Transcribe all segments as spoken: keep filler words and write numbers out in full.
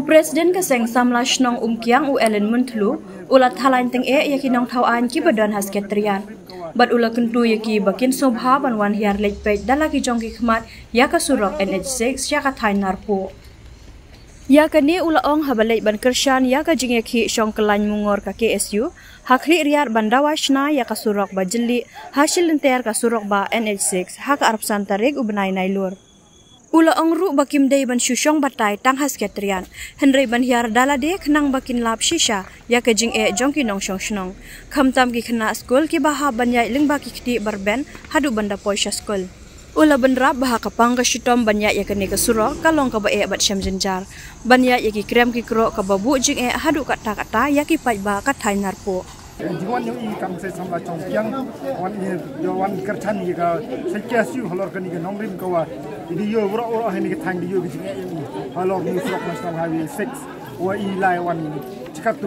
Presiden Keseng Samlash Nong Umkiang U Ellen Muntlu ulat halain teng e yaki nong tauan ki badan hasketrian. Bat ula kentu yaki bakin sobha ban wan hiar lej pej dalaki jongki khmat yaka surok N H six yaka thai narpo. Yaka ni ula ong habalej ban kershan yaka jingyaki shong kelany mungor ka K S U hakri riar bandawa shna yaka surok ba jeli hasil enter ka surok ba N H six haka arab santarik ubenai nailur. Ula ongru bakim day ban shushong batai tang hasketrian. Henry ban hiar dalade kenang bakin lap shisha ya ke jing e jongki nong shong shnong. Khamtam ki khna school ki baha banyai ling baki kiti barben hadu banda poisha school. Ula benrap baha kapang ka shitom banya ya ke ne ke suro kalong ka ba e bat sham jenjar. Banya ya ki krem ki kro ka babu jing e hadu kata kata ya ki pai ba ka thai narpo. Jiwan yang i kam se samla chong piang wan i yo wan kerchan i ga se kyasu halor kani ga nongrim ka wa di yo bro ro hani ga thang di yo gi nge i halor ni srok national highway six wa i lai wan chikatu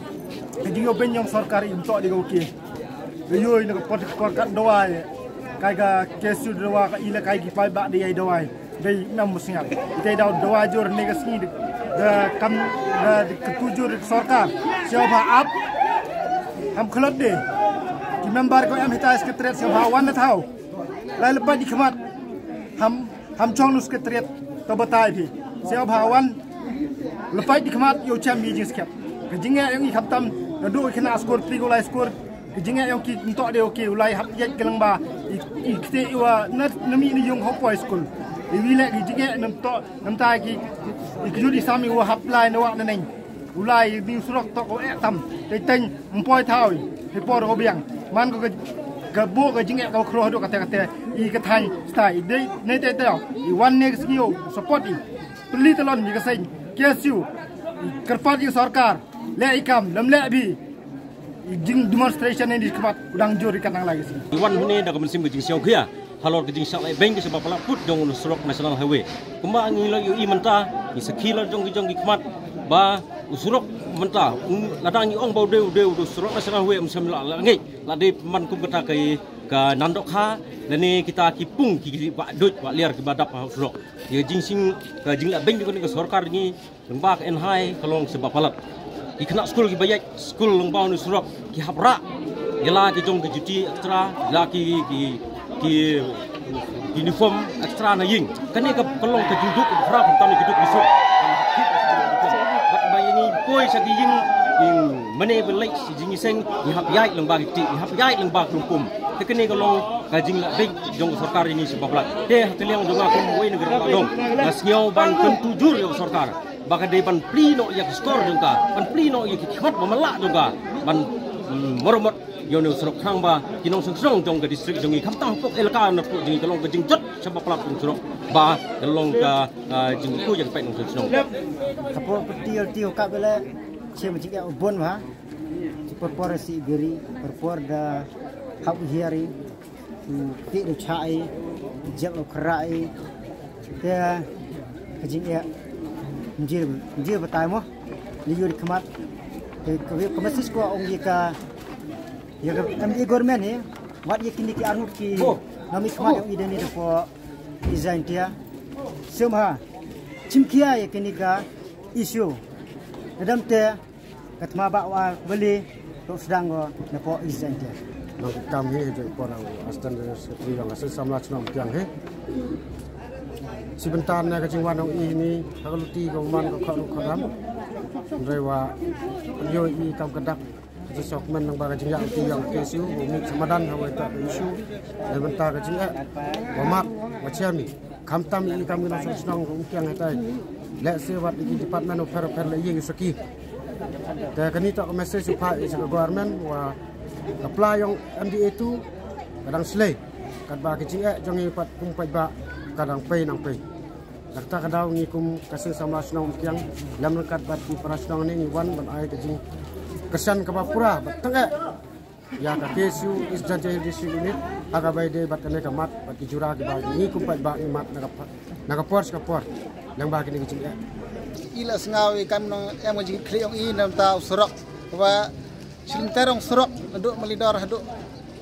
di yo ben yong sarkar im to di ga oke di yo ni ga pot kor ka doai kai ga kyasu doa ka i la kai gi pai ba di ai doai dei nam musngal dei daw doa jor ni ga sni da kam da ketujur sarkar siapa up हम खलत दे कि मेंबर को एम हिता इसके त्रेत से भावन न थाओ लाइ लपा di खमत हम हम चोंग उसके त्रेत तो बताए भी से भावन लपा di खमत यो चैम भी जिस खेप जिंगे yang i खपतम दो खना स्कोर प्री को लाई स्कोर जिंगे yang ki to de oke ulai hap yet gelang ba i kte wa na nami ni yong hop boy school i wi le jinge nam to nam ta ki i judi sami wa hap lai no wa na neng ulai di surok to ko etam te teng mpoi thau he por ko biang man ko ga bo ga jinge ko khro do ka te ka te i ka thai stai de ne te te i one next skill support i pli talon ni ka sen kesu karpat di sarkar le ikam lam le bi jing demonstration ni khmat udang jori kanang lagi si wan hune da ko mesim jing siau khia halor ke jing sak lai beng ke sebab pala put dong surok national highway kuma ngi lo i menta i sakila jong jong ki khmat ba usurok mentah ladang i ong bau deu deu usurok nasional we msem la ngai la de man kum kata kai ka nandok kha lani kita kipung ki ba doj ba liar ki badap usurok ye jing sing ka jing la beng ni ka sarkar ni lembak en hai kalong sebab palat ki kena school ki bayat school lengbau ni usurok ki hapra yela ki jong ki juti extra la ki ki ki uniform extra na ying kani ka kalong ka juduk fra tam ni juduk bisuk ini koi sagi jing jing mane belai si jing seng ni hap yai lembag ti ni hap yai lembag lumpum te kene kalong ka jing la big jong sarkar ini sebab lat te hateliang jong aku moi negara dong nasnyo ban tentu jur yo sarkar baka de ban pli no yak skor jong ka ban pli no yak khmat mamala jong ka ban moromot yo ne surok khang ba kinong song jong ka district jong i khamtang pok elka na pu jing kalong ka jing jot sebab lat jong surok ba kalong ka jing ku yang pai nong song kapo tiel tiel ka bele che ma jing bon ha perpor si geri perpor da hab hiari ti do chai jak lo krai te ka jing ya njir njir batai mo li yur khmat te ko ko masis ko ong ye ka ya ka am ye government ni wat ye kini ki arut ki nami khmat ong iden ni ko design dia semha chimkia ye kini ka issue dalam te katma ba wa beli to sedang go na po design dia nak kami je ko na astan sekri yang asal samla chnom tiang he sebentar na ka jingwan ong i ni ka luti ko man ko kharu kharam rewa yo i kam kadak jisok men nang baga jinga ti yang kesu mi samadan hawa ta isu sebentar ka jinga wamat wachami khamtam i kam na snong ong tiang hetai le sewat di department of affairs le yeng saki ta kani ta message pa is government wa apply yang M D A tu kadang slay kat ba ki jinga jong i pat kum pai ba kadang pay nang pay dakta kadaw ni kum kasi sama snong tiang lam kat bat ki prasnong ni wan ban ai ke jing kesan ka pura batanga ya ka kesu is jante district unit aga bai de bat kane ka mat bat ki jura ki ba ni kum pai ba ni mat na ka na ka por ka por yang ba ki ni jing ila sngawi kam no em ji kliong i nam ta surok wa silinterong surok nduk melidor nduk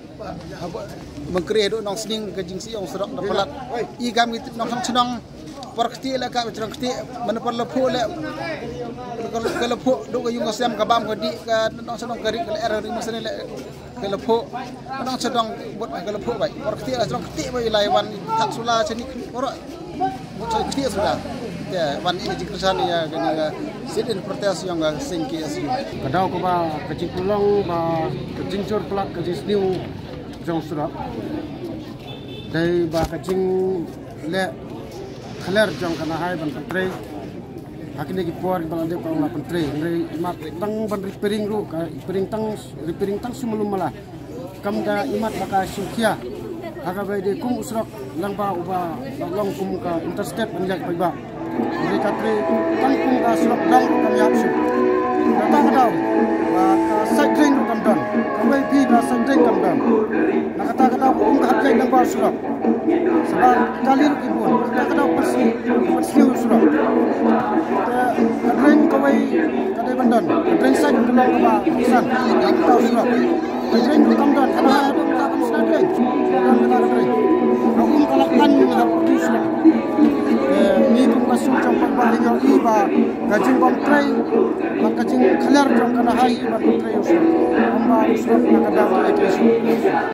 mengkri nduk nong sning ke jing si ong surok dapat i kam nong snong por keti le ka betrang keti mana por lepu le kalau ke lepu duk yung asam ka bam ko di ka nong sedang kari ke era ri masane le ke lepu nong sedang buat ke lepu bai por keti le sedang keti bai lai wan tak sula chani por buat keti sudah ya wan ini jikran ya kena sit in protes yang singki asu kadau ko ba kecing pulang ba kecing cur pelak kecing sniu jong surat dari ba kecing le khaler jong kana hai ban pentre hakine ki por ban de pang la pentre ngai imat tang ban repairing ru ka repairing tang repairing tang sumulum mala kam da imat baka syukia aga bai de kum usrak lang ba uba long kum ka interstate banjak bai ba mereka tre tang kum ka surak dang kam yak su datang dau ba ka sajring kam dan kamai pi ka sajring kam dan nakata kata kum ka hajai lang ba surak sebab kali ru ibun kita kena persi persi surat kadang kawai kadai bandan kadang sai kelang ba san yang tahu surat kadang kam dan kana ada tak surat lain dan kita kadang aku kalakkan nak pergi surat ni kum kasung jong pagbaling yang iba kajing bom tray makajing khalar jong kana hai ba tray surat amba surat nakadang ke